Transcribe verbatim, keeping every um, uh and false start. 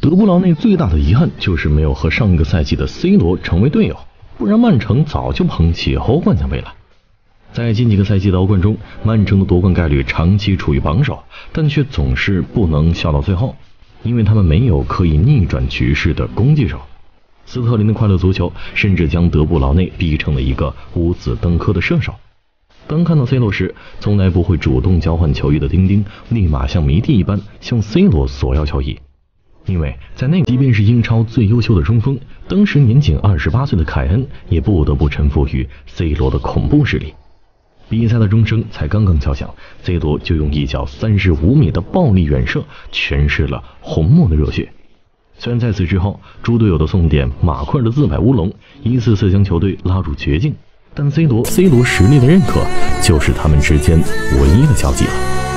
德布劳内最大的遗憾就是没有和上一个赛季的 C 罗成为队友，不然曼城早就捧起欧冠奖杯了。在近几个赛季的欧冠中，曼城的夺冠概率长期处于榜首，但却总是不能笑到最后，因为他们没有可以逆转局势的攻击手。斯特林的快乐足球甚至将德布劳内逼成了一个五子登科的射手。当看到 C 罗时，从来不会主动交换球衣的丁丁立马像迷弟一般向 C 罗索要球衣。因为在那，即便是英超最优秀的中锋，当时年仅二十八岁的凯恩也不得不臣服于 C 罗的恐怖实力。比赛的钟声才刚刚敲响 ，C 罗就用一脚三十五米的暴力远射诠释了红魔的热血。虽然在此之后，猪队友的送点马奎尔的自摆乌龙，一次次将球队拉入绝境，但 C 罗 C 罗实力的认可就是他们之间唯一的交集了。